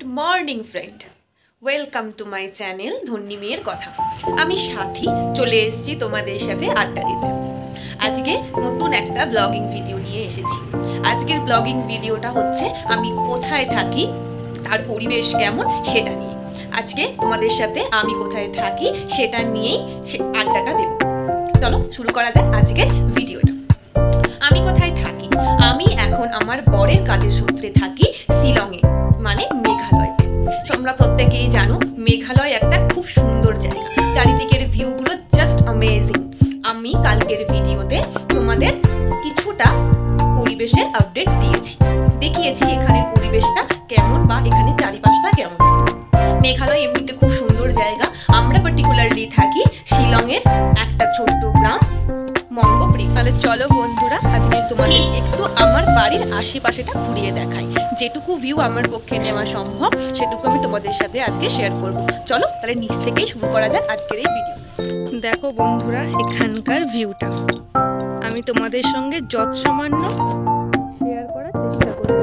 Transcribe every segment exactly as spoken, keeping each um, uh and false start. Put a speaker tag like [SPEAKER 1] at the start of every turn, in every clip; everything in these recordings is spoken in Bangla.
[SPEAKER 1] Morning friend, welcome to my channel ধন্যী মেয়ের কথা। আমি সাথী চলে এসেছি তোমাদের সাথে আড্ডা দিতে। আজকে নতুন একটা ব্লগিং ভিডিও নিয়ে এসেছি। আজকের ব্লগিং ভিডিওটা হচ্ছে আমি কোথায় থাকি, তার পরিবেশ কেমন সেটা নিয়ে। আজকে তোমাদের সাথে আমি কোথায় থাকি সেটা নিয়েই সে আড্ডাটা দেব। চলো শুরু করা যাক আজকের ভিডিওটা। আমি কোথায় থাকি? আমি এখন আমার বরের কাজের সূত্রে থাকি শিলংয়ে, মানে মেঘালয়তে। তোমরা প্রত্যেকেই জানো মেঘালয় একটা খুব সুন্দর জায়গা, চারিদিকের ভিউগুলো জাস্ট অ্যামেজিং। আমি কালকের ভিডিওতে তোমাদের কিছুটা পরিবেশের আপডেট দিয়েছি, দেখিয়েছি এখানের পরিবেশটা কেমন বা এখানে চারিপাশটা কেমন। মেঘালয় এমনিতে খুব সুন্দর জায়গা। আমরা পার্টিকুলারলি থাকি শিলংয়ের একটা ছোট্ট গ্রাম মঙ্গোপরি। তাহলে চলো বন্ধুরা, আজকে তোমাদের একটু আমার বাড়ির আশেপাশেটা ঘুরিয়ে দেখাই। যেটুকু ভিউ আমার পক্ষে নেওয়া সম্ভব সেটুকু আমি তোমাদের সাথে আজকে শেয়ার করব। চলো তাহলে নিচ থেকেই শুরু করা যাক আজকের এই ভিডিও। দেখো বন্ধুরা, এখানকার ভিউটা আমি তোমাদের সঙ্গে যত সামান্য শেয়ার করার চেষ্টা করব।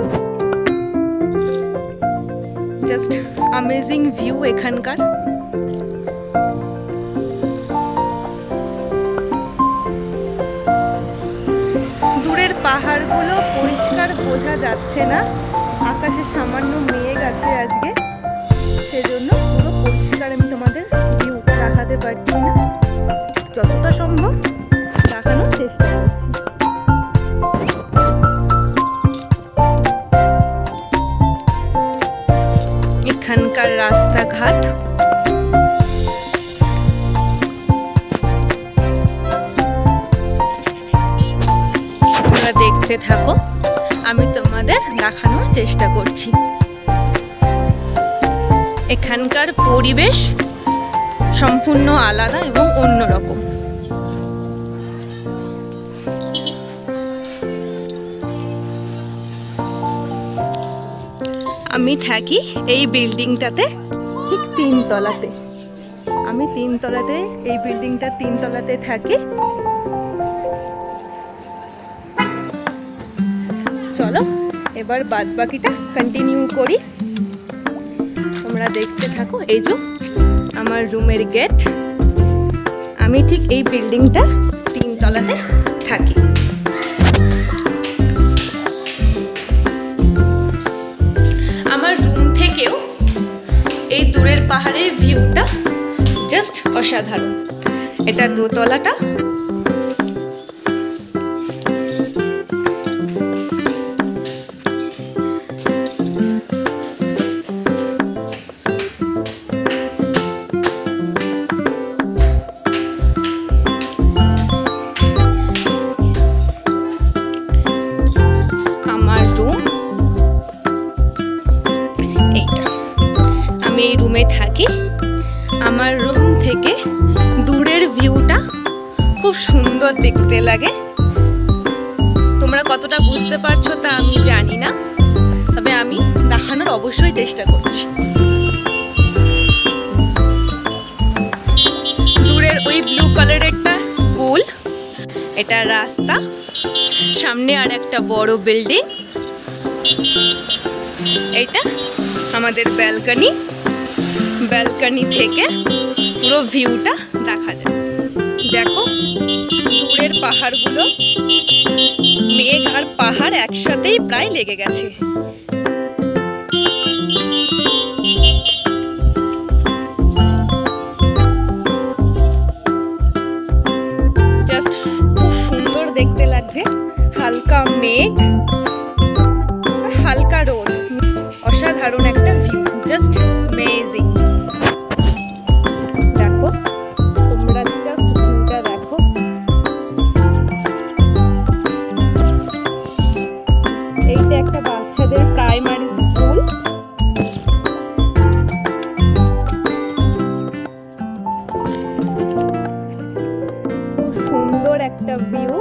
[SPEAKER 1] জাস্ট অ্যামেজিং ভিউ এখানকার। দূরের পাহাড়গুলো পরিষ্কার বোঝা যাচ্ছে না, আকাশে সামান্য মেঘ আছে আজকে, সেজন্য পুরো পরিষ্কার আমি তোমাদের ভিউ দেখাতে পারছি না। যতটা সম্ভব দেখানোর চেষ্টা করছি। এখানকার রাস্তাঘাট তোমরা দেখতে থাকো, আমি তোমাদের দেখানোর চেষ্টা করছি। এখানকার পরিবেশ সম্পূর্ণ আলাদা এবং অন্যরকম। আমি থাকি এই বিল্ডিংটাতে, ঠিক তিন তলাতে। আমি তিন তলাতে, এই বিল্ডিংটা তিন তলাতে থাকি। চলো এবার বাদ বাকিটা কন্টিনিউ করি, তোমরা দেখতে থাকো। এই যে আমার রুমের গেট। আমি ঠিক এই বিল্ডিংটা তিন তলাতে থাকি। আমার রুম থেকেও এই দূরের পাহাড়ের ভিউটা জাস্ট অসাধারণ। এটা দোতলাটা। এই রুমে থাকি। আমার রুম থেকে দূরের ভিউটা খুব সুন্দর দেখতে লাগে। তোমরা কতটা বুঝতে পারছো তা আমি জানি না, তবে আমি দেখানোর অবশ্যই চেষ্টা করছি। দূরের ওই ব্লু কালারেরটা স্কুল, এটা রাস্তা, সামনে আর একটা বড় বিল্ডিং। এটা আমাদের ব্যালকনি। ব্যালকনি থেকে পুরো ভিউটা দেখা যায়। দেখো দূরের পাহাড়গুলো, মেঘ আর পাহাড় একসাথেই প্রায় লেগে গেছে। জাস্ট খুব সুন্দর দেখতে লাগছে। হালকা মেঘ আর হালকা রোদ, অসাধারণ একটা ভিউ, জাস্ট অ্যামেজিং। দেখো তোমরা জাস্ট ভিউটা দেখো। এইটা একটা বাচ্চাদের প্রাইমারি স্কুল। সুন্দর একটা ভিউ।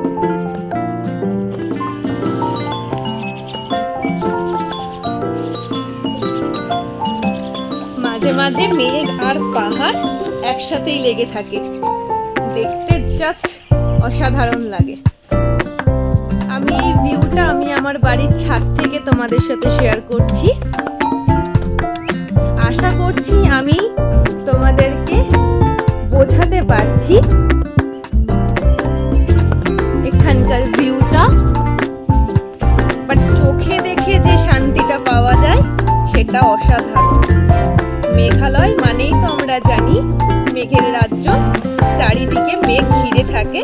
[SPEAKER 1] মাঝে মাঝে মেঘ আর পাহাড় একসাথেই লেগে থাকে, দেখতে জাস্ট অসাধারণ লাগে। আমি এই ভিউটা আমি আমার বাড়ির ছাদ থেকে তোমাদের সাথে শেয়ার করছি। যাচ্ছি। এখানকার ভিউটা, বাট চোখে দেখে যে শান্তিটা পাওয়া যায় সেটা অসাধারণ। মেঘালয় মানেই তো আমরা জানি মেঘের রাজ্য, চারিদিকে মেঘ ঘিরে থাকে।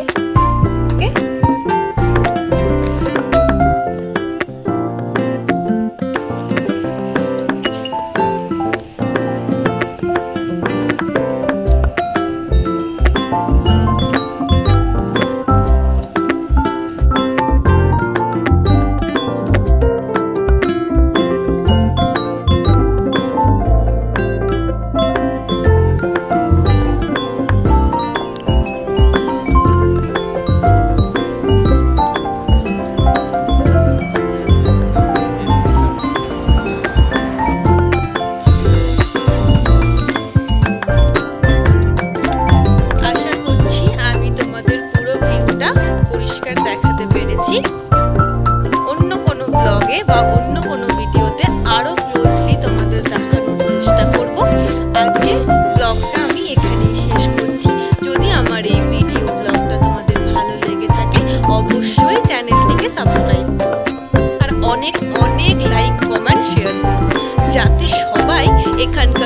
[SPEAKER 1] দেখাতে পেরেছি। অন্য কোনো ব্লগে বা অন্য কোনো ভিডিওতে আরো ক্লোজলি তোমাদের দেখানোর চেষ্টা করব। আজকে ব্লগটা আমি এখানেই শেষ করছি। যদি আমার এই ভিডিও ব্লগটা তোমাদের ভালো লেগে থাকে অবশ্যই চ্যানেলটিকে সাবস্ক্রাইব করো আর অনেক অনেক লাইক কমেন্ট শেয়ার করো, যাতে সবাই এখানকার